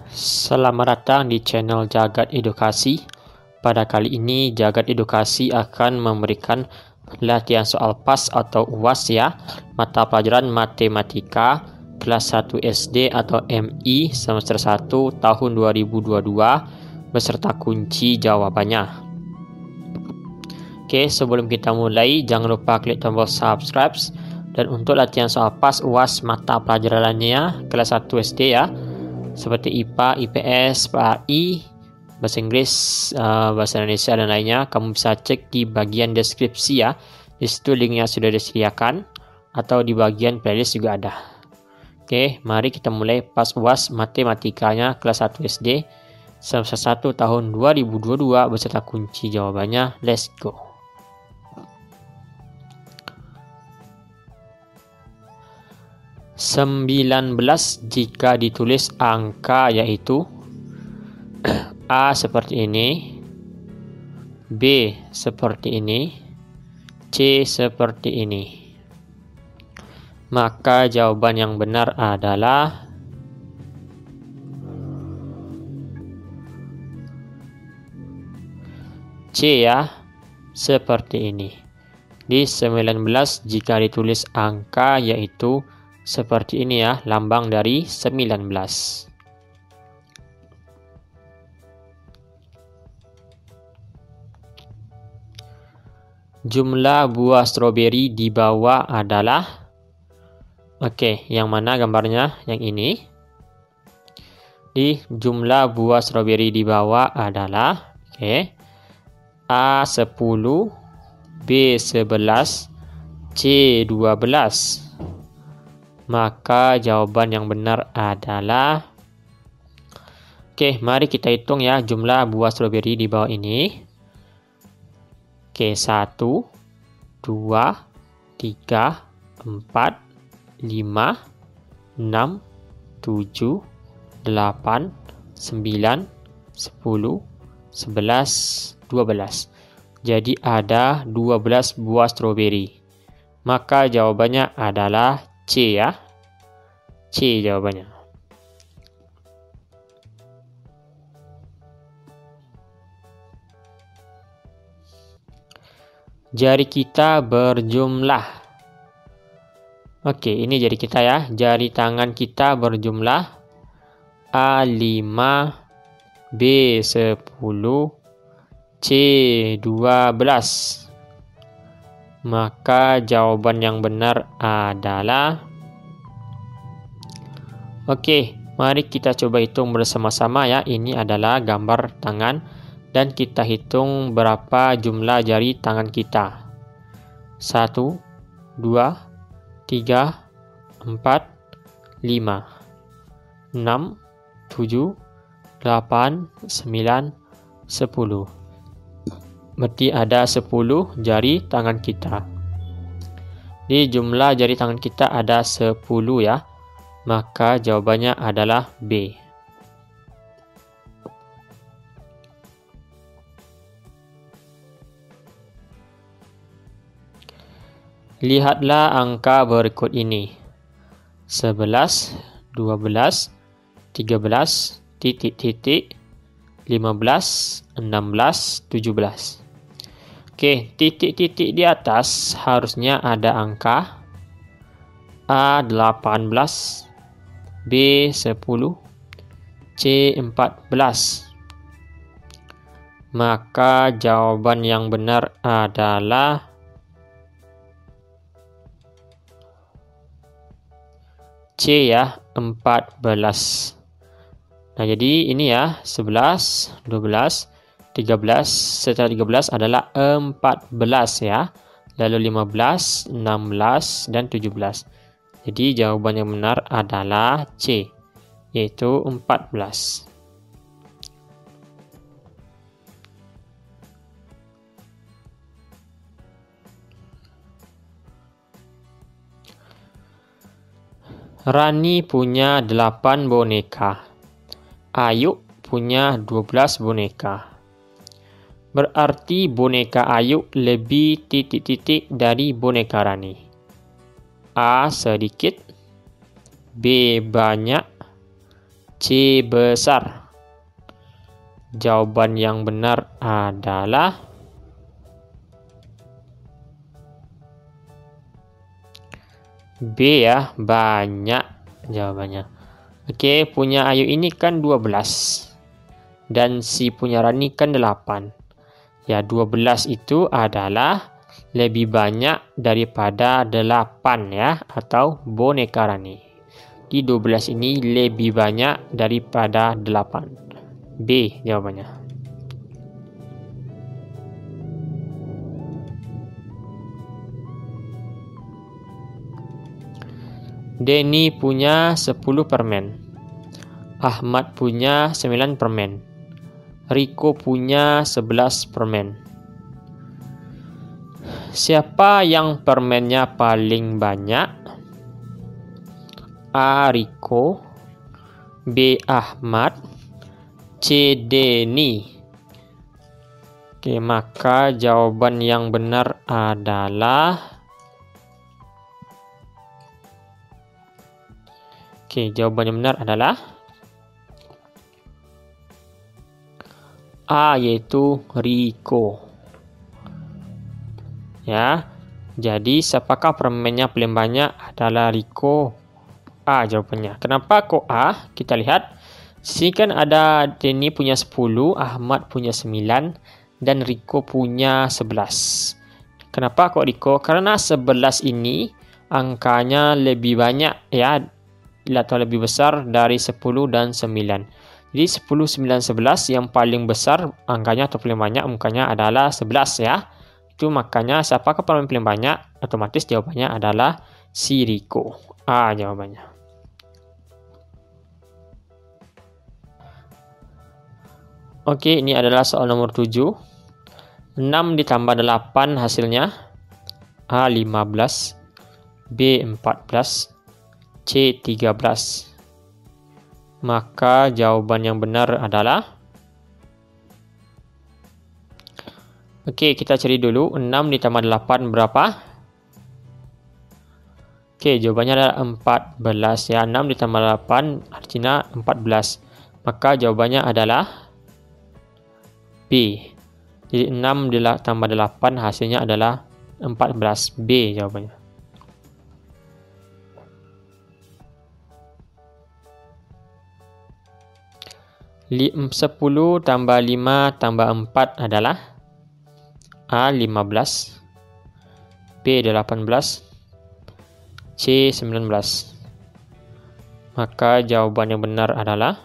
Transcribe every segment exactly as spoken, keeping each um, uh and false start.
Selamat datang di channel Jagat Edukasi. Pada kali ini Jagat Edukasi akan memberikan latihan soal P A S atau U A S ya, mata pelajaran matematika kelas satu S D atau M I semester satu tahun dua ribu dua puluh dua beserta kunci jawabannya. Oke, sebelum kita mulai jangan lupa klik tombol subscribe, dan untuk latihan soal P A S U A S mata pelajarannya kelas satu S D ya, seperti I P A, I P S, P A I, bahasa Inggris, uh, bahasa Indonesia dan lainnya, kamu bisa cek di bagian deskripsi ya. Di situ linknya sudah disediakan, atau di bagian playlist juga ada. Oke, mari kita mulai P A S U A S matematikanya kelas satu S D semester satu tahun dua ribu dua puluh dua beserta kunci jawabannya. Let's go. sembilan belas jika ditulis angka yaitu A seperti ini, B seperti ini, C seperti ini. Maka jawaban yang benar adalah C ya, seperti ini. Di sembilan belas jika ditulis angka yaitu seperti ini ya, lambang dari sembilan belas. Jumlah buah stroberi di bawah adalah, oke, yang mana gambarnya? Yang ini. Di jumlah buah stroberi di bawah adalah, oke, A sepuluh, B sebelas, C dua belas. Maka jawaban yang benar adalah, oke, mari kita hitung ya jumlah buah stroberi di bawah ini. Oke, satu, dua, tiga, empat, lima, enam, tujuh, delapan, sembilan, sepuluh, sebelas, dua belas. Jadi ada dua belas buah stroberi. Maka jawabannya adalah C ya. C jawabannya. Jari kita berjumlah. Oke, ini jari kita ya. Jari tangan kita berjumlah A lima, B sepuluh, C dua belas. Maka jawaban yang benar adalah, oke, mari kita coba hitung bersama-sama ya. Ini adalah gambar tangan dan kita hitung berapa jumlah jari tangan kita. Satu, dua, tiga, empat, lima, enam, tujuh, delapan, sembilan, sepuluh. Berarti ada sepuluh jari tangan kita. Di jumlah jari tangan kita ada sepuluh ya. Maka jawabannya adalah B. Lihatlah angka berikut ini. sebelas, dua belas, tiga belas, titik-titik, lima belas, enam belas, tujuh belas. Oke, titik-titik di atas harusnya ada angka A delapan belas, B sepuluh, C empat belas. Maka jawaban yang benar adalah C ya, empat belas. Nah, jadi ini ya, sebelas, dua belas, tiga belas, setelah tiga belas adalah empat belas ya. Lalu lima belas, enam belas, dan tujuh belas. Jadi jawaban yang benar adalah C, yaitu empat belas. Rani punya delapan boneka. Ayu punya dua belas boneka. Berarti boneka Ayu lebih titik-titik dari boneka Rani. A sedikit, B banyak, C besar. Jawaban yang benar adalah B ya, banyak jawabannya. Oke, punya Ayu ini kan dua belas. Dan si punya Rani kan delapan. Ya, dua belas itu adalah lebih banyak daripada delapan ya, atau boneka Rani. Di dua belas ini lebih banyak daripada delapan. B jawabannya. Denny punya sepuluh permen. Ahmad punya sembilan permen. Riko punya sebelas permen. Siapa yang permennya paling banyak? A. Riko, B. Ahmad, C. Denny. Oke, maka jawaban yang benar adalah Oke, jawaban yang benar adalah A, yaitu Riko. Ya, jadi siapakah permennya paling banyak? Adalah Riko. A jawabannya. Kenapa kok A? Kita lihat. Sini kan ada Denny punya sepuluh, Ahmad punya sembilan, dan Riko punya sebelas. Kenapa kok Riko? Karena sebelas ini angkanya lebih banyak ya, atau lebih besar dari sepuluh dan sembilan. Jadi sepuluh, sembilan, sebelas yang paling besar angkanya atau paling banyak angkanya adalah sebelas ya. Itu makanya siapakah permen paling banyak? Otomatis jawabannya adalah si Riko. A jawabannya. Oke, ini adalah soal nomor tujuh. enam ditambah delapan hasilnya A lima belas, B empat belas, C tiga belas. Maka jawaban yang benar adalah Oke, kita cari dulu enam ditambah delapan berapa? Oke, jawabannya adalah empat belas ya. enam ditambah delapan artinya empat belas. Maka jawabannya adalah B. Jadi enam ditambah delapan hasilnya adalah empat belas. B jawabannya. sepuluh tambah lima tambah empat adalah A lima belas, B delapan belas, C sembilan belas. Maka jawaban yang benar adalah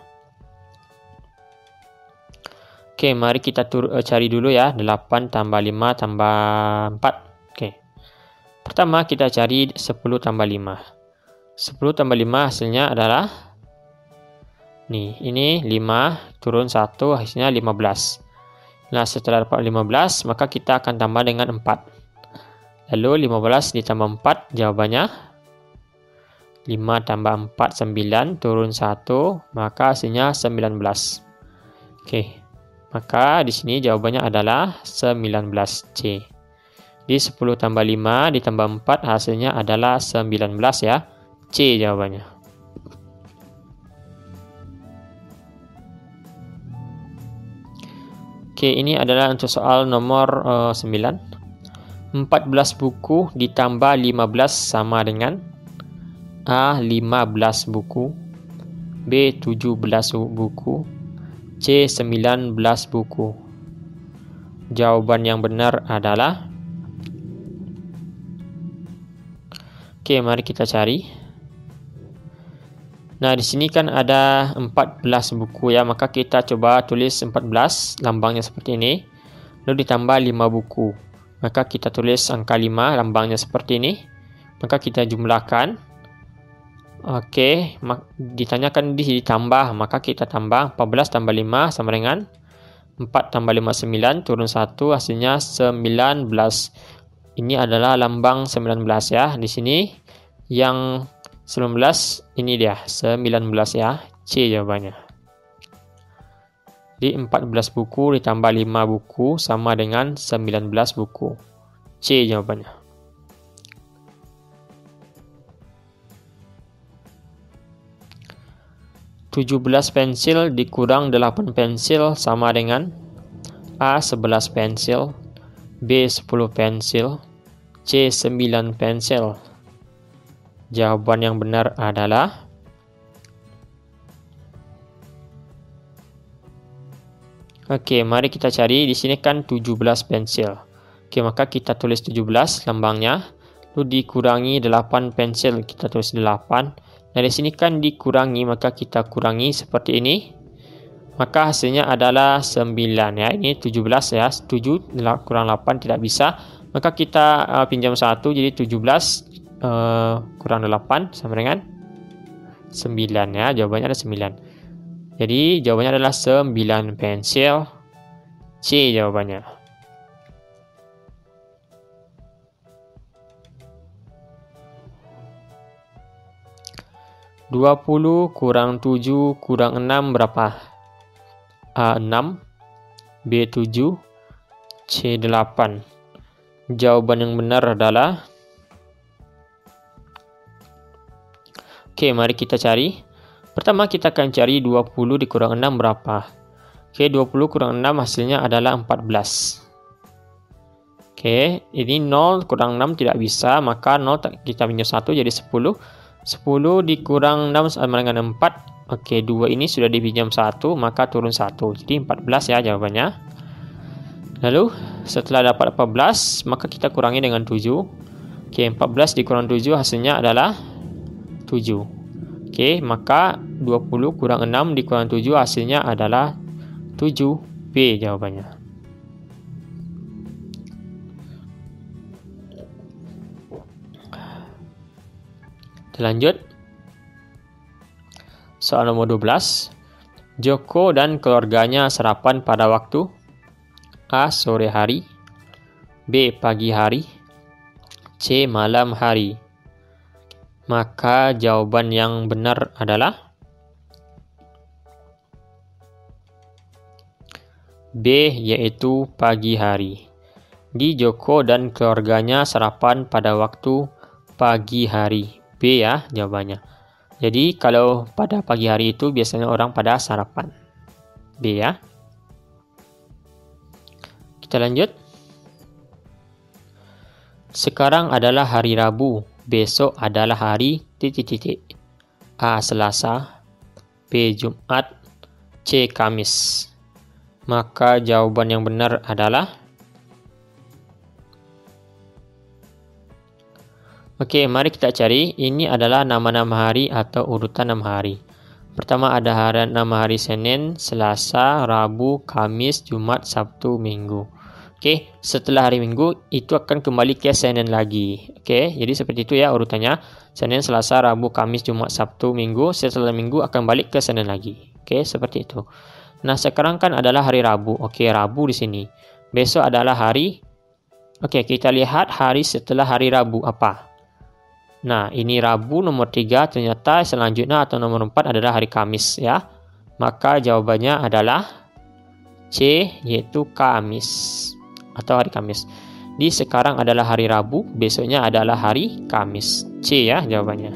Oke, mari kita tur uh, cari dulu ya. delapan tambah lima tambah empat. Oke. Pertama kita cari sepuluh tambah lima. sepuluh tambah lima hasilnya adalah nih, ini lima turun satu hasilnya lima belas. Nah, setelah dapat lima belas, maka kita akan tambah dengan empat. Lalu lima belas ditambah empat, jawabannya lima tambah empat, sembilan, turun satu, maka hasilnya sembilan belas. Oke, maka di sini jawabannya adalah sembilan belas C. Di sepuluh tambah lima ditambah empat, hasilnya adalah sembilan belas ya. C jawabannya. Oke, ini adalah untuk soal nomor uh, sembilan. empat belas buku ditambah lima belas sama dengan A. lima belas buku, B. tujuh belas buku, C. sembilan belas buku. Jawaban yang benar adalah Oke, mari kita cari. Nah, di sini kan ada empat belas buku ya, maka kita coba tulis empat belas, lambangnya seperti ini. Lalu ditambah lima buku. Maka kita tulis angka lima, lambangnya seperti ini. Maka kita jumlahkan. Oke, ditanyakan di sini tambah, maka kita tambah empat belas tambah lima sama dengan empat tambah lima sembilan, turun satu hasilnya sembilan belas. Ini adalah lambang sembilan belas ya. Di sini yang sembilan belas ini dia, sembilan belas ya. C jawabannya. Di empat belas buku ditambah lima buku sama dengan sembilan belas buku. C jawabannya. tujuh belas pensil dikurang delapan pensil sama dengan A. sebelas pensil, B. sepuluh pensil, C. sembilan pensil. Jawaban yang benar adalah Oke, mari kita cari. Di sini kan tujuh belas pensil. Oke, maka kita tulis tujuh belas lambangnya, lalu dikurangi delapan pensil, kita tulis delapan. Nah, di sini kan dikurangi, maka kita kurangi seperti ini. Maka hasilnya adalah sembilan ya. Ini tujuh belas ya. tujuh kurang delapan tidak bisa. Maka kita uh, pinjam satu, jadi tujuh belas uh, kurang delapan sama dengan sembilan ya. Jawabannya ada sembilan. Jadi jawabannya adalah sembilan pensil. C jawabannya. dua puluh kurang tujuh kurang enam berapa? A enam, B tujuh, C delapan. Jawaban yang benar adalah Oke, mari kita cari. Pertama kita akan cari dua puluh dikurang enam berapa? Oke, dua puluh kurang enam hasilnya adalah empat belas. Oke, ini nol kurang enam tidak bisa, maka nol kita pinjam satu jadi sepuluh. sepuluh dikurang enam sama dengan empat. Oke, dua ini sudah dipinjam satu, maka turun satu. Jadi empat belas ya jawabannya. Lalu setelah dapat empat belas, maka kita kurangi dengan tujuh. Oke, empat belas dikurang tujuh hasilnya adalah tujuh. Oke, maka dua puluh kurang enam dikurang tujuh hasilnya adalah tujuh. B jawabannya. Kita lanjut. Soal nomor dua belas. Joko dan keluarganya sarapan pada waktu A. Sore hari, B. Pagi hari, C. Malam hari. Maka jawaban yang benar adalah B, yaitu pagi hari. Di Joko dan keluarganya sarapan pada waktu pagi hari. B ya jawabannya. Jadi kalau pada pagi hari itu biasanya orang pada sarapan. B ya. Kita lanjut. Sekarang adalah hari Rabu, besok adalah hari titik-titik. A. Selasa, B. Jumat, C. Kamis. Maka jawaban yang benar adalah Oke, mari kita cari. Ini adalah nama-nama hari atau urutan nama hari. Pertama ada hari, nama hari Senin, Selasa, Rabu, Kamis, Jumat, Sabtu, Minggu. Oke, setelah hari Minggu itu akan kembali ke Senin lagi. Oke, jadi seperti itu ya urutannya. Senin, Selasa, Rabu, Kamis, Jumat, Sabtu, Minggu. Setelah Minggu akan balik ke Senin lagi. Oke, seperti itu. Nah, sekarang kan adalah hari Rabu. Oke, Rabu di sini. Besok adalah hari Oke, kita lihat hari setelah hari Rabu apa? Nah, ini Rabu nomor tiga, ternyata selanjutnya atau nomor empat adalah hari Kamis ya. Maka jawabannya adalah C, yaitu Kamis atau hari Kamis. Di sekarang adalah hari Rabu, besoknya adalah hari Kamis. C ya jawabannya.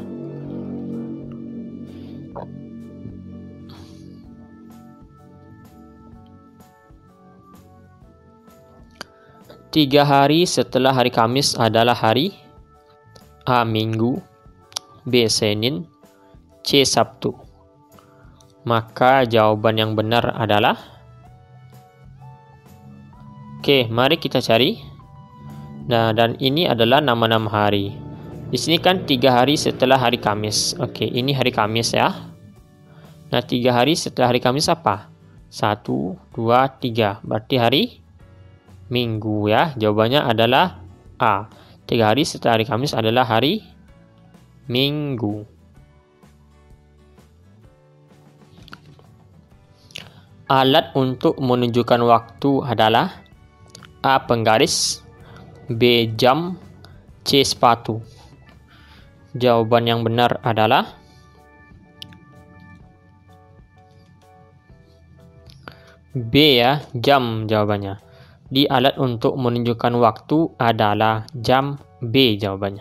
Tiga hari setelah hari Kamis adalah hari A. Minggu, B. Senin, C. Sabtu. Maka jawaban yang benar adalah Oke, mari kita cari. Nah, dan ini adalah nama-nama hari. Di sini kan tiga hari setelah hari Kamis. Oke, ini hari Kamis ya. Nah, tiga hari setelah hari Kamis apa? Satu, dua, tiga. Berarti hari Minggu ya. Jawabannya adalah A. Tiga hari setelah hari Kamis adalah hari Minggu. Alat untuk menunjukkan waktu adalah A. Penggaris, B. Jam, C. Sepatu. Jawaban yang benar adalah B ya, jam jawabannya. Di alat untuk menunjukkan waktu adalah jam. B jawabannya.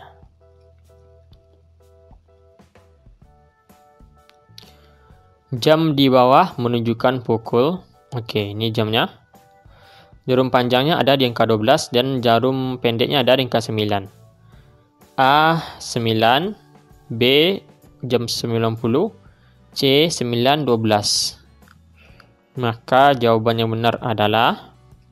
Jam di bawah menunjukkan pukul. Oke, ini jamnya. Jarum panjangnya ada di angka dua belas dan jarum pendeknya ada di angka sembilan. A sembilan, B jam sembilan puluh, C sembilan dua belas. Maka jawaban yang benar adalah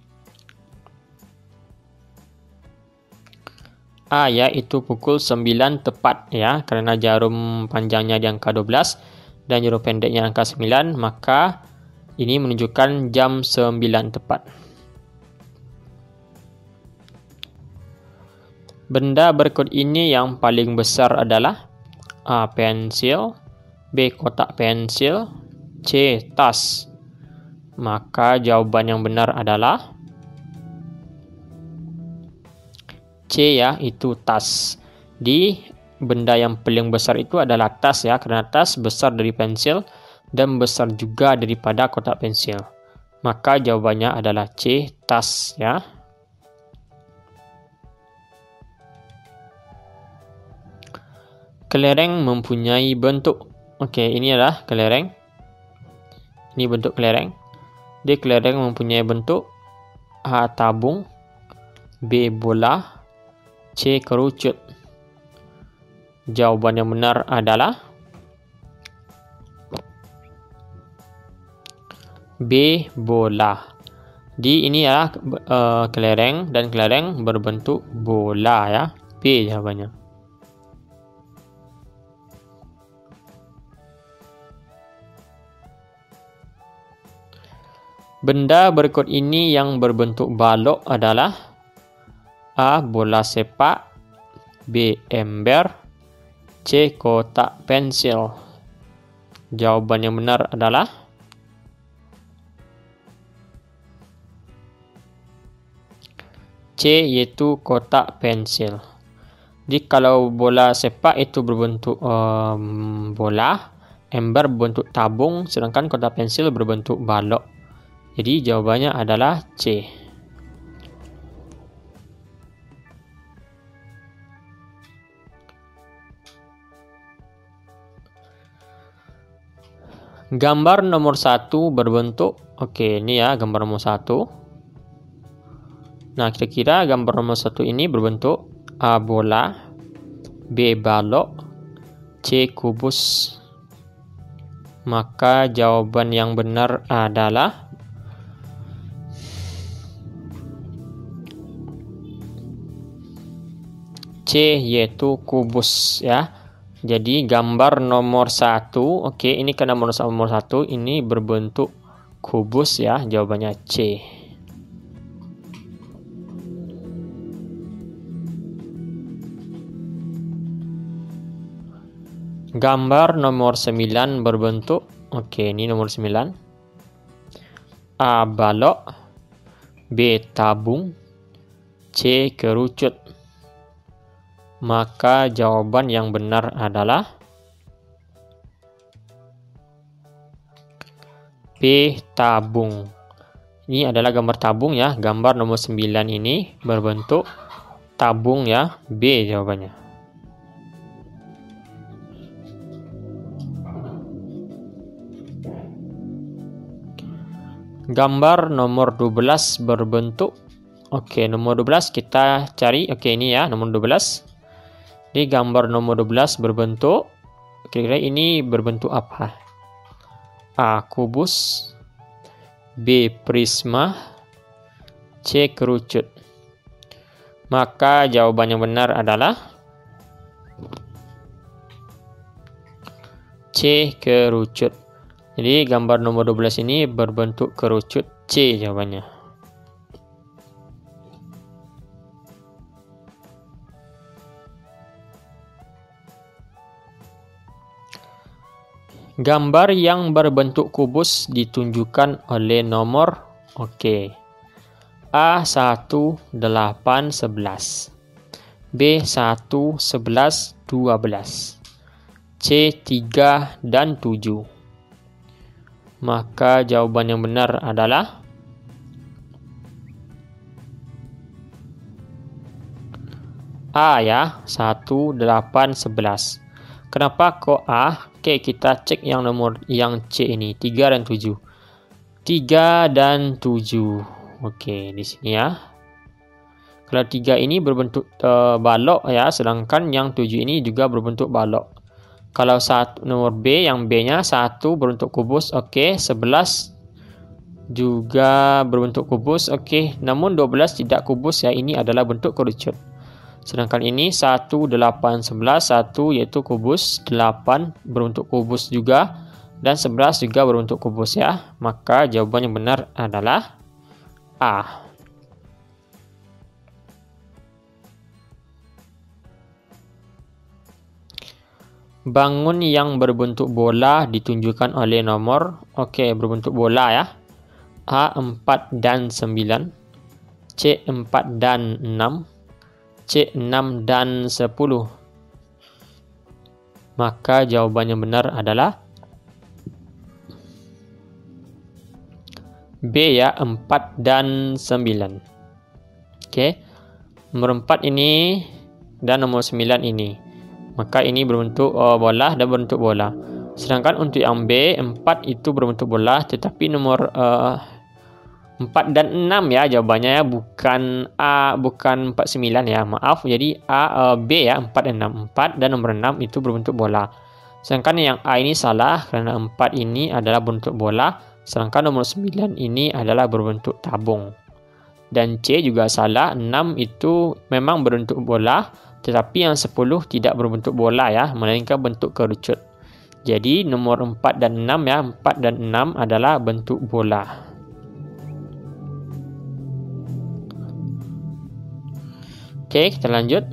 A, yaitu pukul sembilan tepat ya, karena jarum panjangnya di angka dua belas dan jarum pendeknya angka sembilan, maka ini menunjukkan jam sembilan tepat. Benda berkod ini yang paling besar adalah A, pensil, B, kotak pensil, C, tas. Maka jawaban yang benar adalah C ya, itu tas. Di benda yang paling besar itu adalah tas ya, karena tas besar dari pensil dan besar juga daripada kotak pensil. Maka jawabannya adalah C, tas ya. Kelereng mempunyai bentuk. Oke, ini adalah kelereng. Ini bentuk kelereng. D, kelereng mempunyai bentuk A, tabung, B, bola, C, kerucut. Jawaban yang benar adalah B, bola. Di ini ya uh, kelereng, dan kelereng berbentuk bola ya. B jawabannya. Benda berikut ini yang berbentuk balok adalah A, bola sepak, B, ember, C, kotak pensil. Jawaban yang benar adalah C, yaitu kotak pensil. Jadi kalau bola sepak itu berbentuk um, bola, ember berbentuk tabung, sedangkan kotak pensil berbentuk balok. Jadi jawabannya adalah C. Gambar nomor satu berbentuk, oke ini ya gambar nomor satu. Nah kira-kira gambar nomor satu ini berbentuk A, bola, B, balok, C, kubus. Maka jawaban yang benar adalah C, yaitu kubus ya. Jadi gambar nomor satu, oke ini kan nomor nomor satu ini berbentuk kubus ya. Jawabannya C. Gambar nomor sembilan berbentuk, oke ini nomor sembilan. A, balok, B, tabung, C, kerucut. Maka jawaban yang benar adalah B, tabung. Ini adalah gambar tabung ya. Gambar nomor sembilan ini berbentuk tabung ya. B jawabannya. Gambar nomor dua belas berbentuk, oke nomor dua belas kita cari, oke ini ya nomor dua belas. Di gambar nomor dua belas berbentuk, kira-kira ini berbentuk apa? A, kubus, B, prisma, C, kerucut. Maka jawaban yang benar adalah C, kerucut. Jadi gambar nomor dua belas ini berbentuk kerucut. C jawabannya. Gambar yang berbentuk kubus ditunjukkan oleh nomor, oke, A satu, delapan, sebelas, B satu, sebelas, dua belas, C tiga dan tujuh. Maka jawaban yang benar adalah A ya, satu, delapan, sebelas. Kenapa kok A? Oke, kita cek yang nomor yang C ini, tiga dan tujuh. tiga dan tujuh. Oke, di sini ya. Kalau tiga ini berbentuk uh, balok ya, sedangkan yang tujuh ini juga berbentuk balok. Kalau satu nomor B, yang B-nya satu berbentuk kubus, oke, sebelas juga berbentuk kubus, oke. Namun dua belas tidak kubus ya, ini adalah bentuk kerucut. Sedangkan ini satu, delapan, sebelas, satu yaitu kubus, delapan berbentuk kubus juga, dan sebelas juga berbentuk kubus ya. Maka jawaban yang benar adalah A. Bangun yang berbentuk bola ditunjukkan oleh nomor, oke, berbentuk bola ya. A empat dan sembilan, C empat dan enam, C enam dan sepuluh. Maka jawaban yang benar adalah B ya, empat dan sembilan. Oke. Nomor empat ini dan nomor sembilan ini. Maka ini berbentuk uh, bola dan berbentuk bola. Sedangkan untuk yang B, empat itu berbentuk bola, tetapi nomor uh, empat dan enam ya jawabannya ya, bukan A, bukan empat sembilan ya, maaf. Jadi A, uh, B ya, empat dan enam. empat dan nomor enam itu berbentuk bola. Sedangkan yang A ini salah karena empat ini adalah bentuk bola, sedangkan nomor sembilan ini adalah berbentuk tabung. Dan C juga salah, enam itu memang berbentuk bola, tetapi yang sepuluh tidak berbentuk bola ya, melainkan bentuk kerucut. Jadi nomor empat dan enam ya, empat dan enam adalah bentuk bola. Oke, kita lanjut.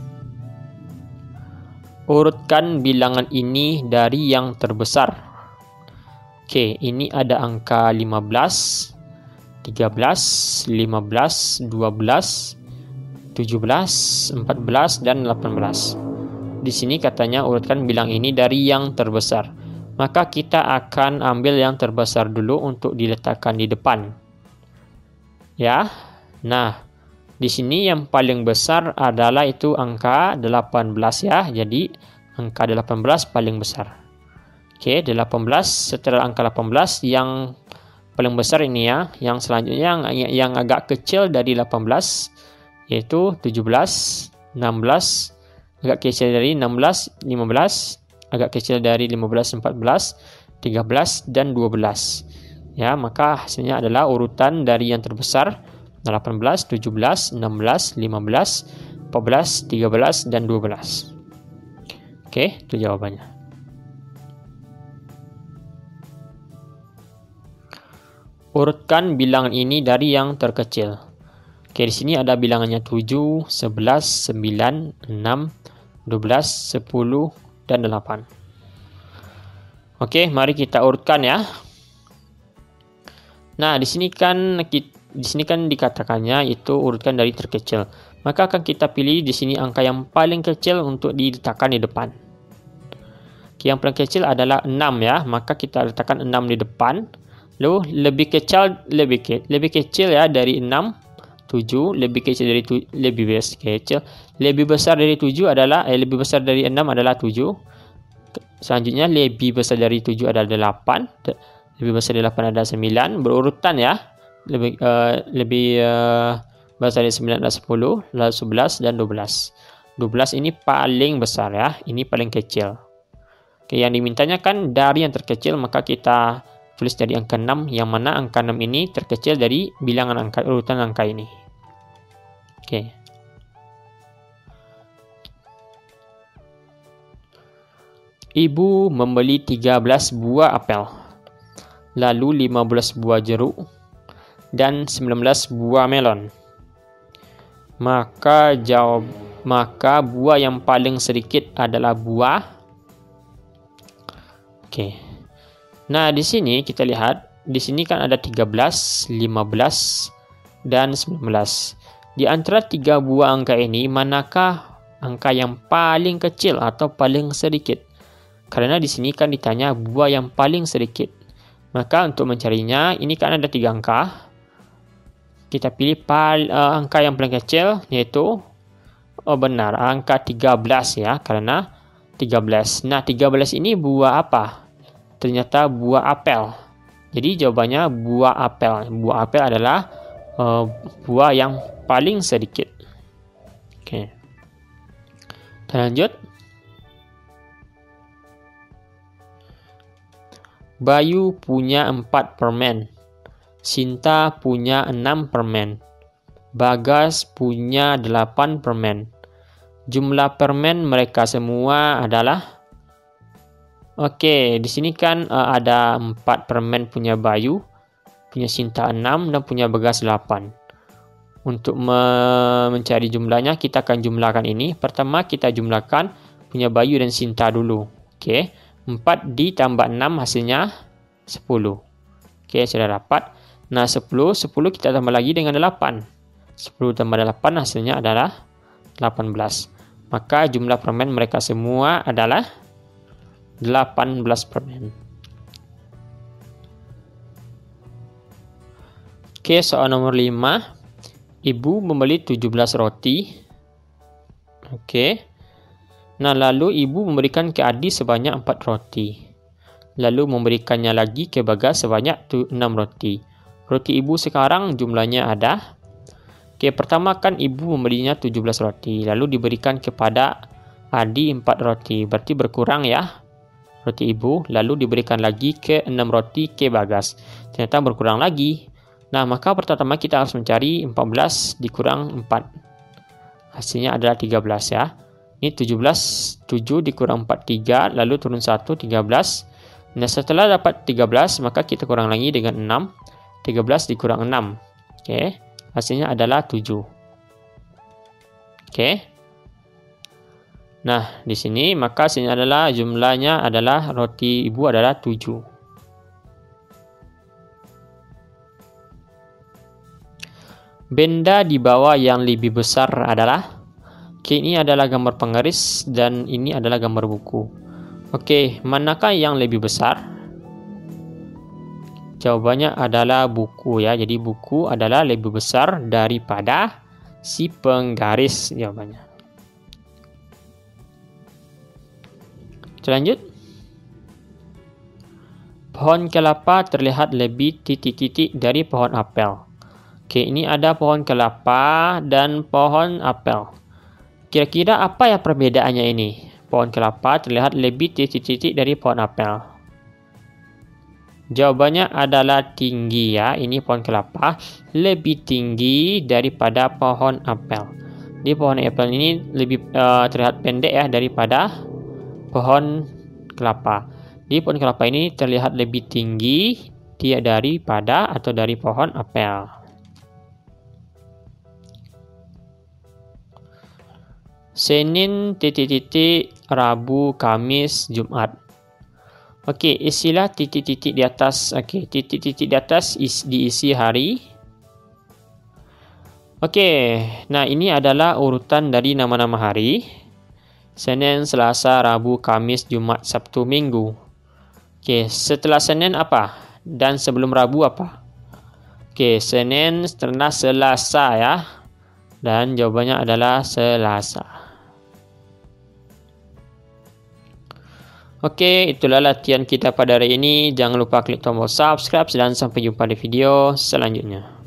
Urutkan bilangan ini dari yang terbesar. Oke, ini ada angka lima belas, tiga belas, lima belas, dua belas, tujuh belas, empat belas, dan delapan belas. Di sini katanya urutkan bilang ini dari yang terbesar. Maka kita akan ambil yang terbesar dulu untuk diletakkan di depan. Ya. Nah, di sini yang paling besar adalah itu angka delapan belas ya. Jadi angka delapan belas paling besar. Oke, delapan belas, setelah angka delapan belas yang paling besar ini ya. Yang selanjutnya yang, yang agak kecil dari delapan belas yaitu tujuh belas, enam belas, agak kecil dari enam belas, lima belas, agak kecil dari lima belas, empat belas, tiga belas, dan dua belas. Ya, maka hasilnya adalah urutan dari yang terbesar delapan belas, tujuh belas, enam belas, lima belas, empat belas, tiga belas, dan dua belas. Oke, itu jawabannya. Urutkan bilangan ini dari yang terkecil. Oke, di sini ada bilangannya tujuh, sebelas, sembilan, enam, dua belas, sepuluh, dan delapan. Oke, mari kita urutkan ya. Nah, di sini kan kita Di sini kan dikatakannya itu urutkan dari terkecil. Maka akan kita pilih di sini angka yang paling kecil untuk diletakkan di depan. Yang paling kecil adalah enam ya, maka kita letakkan enam di depan. Lalu lebih kecil lebih ke, lebih kecil ya dari enam, tujuh, lebih kecil dari tu, lebih besar kecil. Lebih besar dari tujuh adalah eh, lebih besar dari enam adalah tujuh. Selanjutnya lebih besar dari tujuh adalah delapan. Lebih besar dari delapan adalah sembilan, berurutan ya. Lebih uh, lebih uh, besar dari sembilan adalah sepuluh, lalu sebelas, dan dua belas. dua belas ini paling besar ya, ini paling kecil. Oke, yang dimintanya kan dari yang terkecil, maka kita tulis dari angka enam, yang mana angka enam ini terkecil dari bilangan angka urutan angka ini. Oke. Ibu membeli tiga belas buah apel, lalu lima belas buah jeruk, dan sembilan belas buah melon. Maka jawab maka buah yang paling sedikit adalah buah. Oke. Nah, di sini kita lihat, di sini kan ada tiga belas, lima belas, dan sembilan belas. Di antara tiga buah angka ini, manakah angka yang paling kecil atau paling sedikit? Karena di sini kan ditanya buah yang paling sedikit. Maka untuk mencarinya, ini kan ada tiga angka. Kita pilih pal, uh, angka yang paling kecil, yaitu oh benar angka tiga belas ya, karena tiga belas. Nah, tiga belas ini buah apa? Ternyata buah apel. Jadi jawabannya buah apel. Buah apel adalah uh, buah yang paling sedikit. Oke. Kita lanjut. Bayu punya empat permen. Sinta punya enam permen. Bagas punya delapan permen. Jumlah permen mereka semua adalah... Oke, di sini kan uh, ada empat permen punya Bayu, punya Sinta enam, dan punya Bagas delapan. Untuk me mencari jumlahnya, kita akan jumlahkan ini. Pertama, kita jumlahkan punya Bayu dan Sinta dulu. Oke, empat ditambah enam hasilnya sepuluh. Oke, sudah dapat. Nah, sepuluh, sepuluh kita tambah lagi dengan delapan. sepuluh tambah delapan hasilnya adalah delapan belas. Maka jumlah permen mereka semua adalah delapan belas permen. Oke, soal nomor lima. Ibu membeli tujuh belas roti. Oke. Nah, lalu ibu memberikan ke Adi sebanyak empat roti. Lalu memberikannya lagi ke Bagas sebanyak enam roti. Roti ibu sekarang jumlahnya ada. Oke, pertama kan ibu membelinya tujuh belas roti, lalu diberikan kepada Adi empat roti, berarti berkurang ya roti ibu, lalu diberikan lagi ke enam roti ke Bagas, ternyata berkurang lagi. Nah, maka pertama kita harus mencari empat belas dikurang empat, hasilnya adalah tiga belas ya. Ini tujuh belas, tujuh dikurang empat, tiga, lalu turun satu, tiga belas. Nah, setelah dapat tiga belas, maka kita kurang lagi dengan enam, tiga belas dikurang enam. Oke. Hasilnya adalah tujuh. Oke. Nah, di sini maka hasilnya adalah jumlahnya adalah roti ibu adalah tujuh. Benda di bawah yang lebih besar adalah, oke, ini adalah gambar penggaris dan ini adalah gambar buku. Oke, manakah yang lebih besar? Jawabannya adalah buku ya. Jadi buku adalah lebih besar daripada si penggaris jawabannya. Kita lanjut. Pohon kelapa terlihat lebih titik-titik dari pohon apel. Oke, ini ada pohon kelapa dan pohon apel. Kira-kira apa ya perbedaannya ini? Pohon kelapa terlihat lebih titik-titik dari pohon apel. Jawabannya adalah tinggi ya. Ini pohon kelapa lebih tinggi daripada pohon apel. Di pohon apel ini lebih uh, terlihat pendek ya daripada pohon kelapa. Di pohon kelapa ini terlihat lebih tinggi dia daripada atau dari pohon apel. Senin titik-titik, Rabu, Kamis, Jumat. Oke, isilah titik-titik di atas. Oke, titik-titik di atas is, diisi hari. Oke, nah ini adalah urutan dari nama-nama hari. Senin, Selasa, Rabu, Kamis, Jumat, Sabtu, Minggu. Oke, setelah Senin apa? Dan sebelum Rabu apa? Oke, Senin setelah Selasa ya. Dan jawabannya adalah Selasa. Oke, itulah latihan kita pada hari ini. Jangan lupa klik tombol subscribe dan sampai jumpa di video selanjutnya.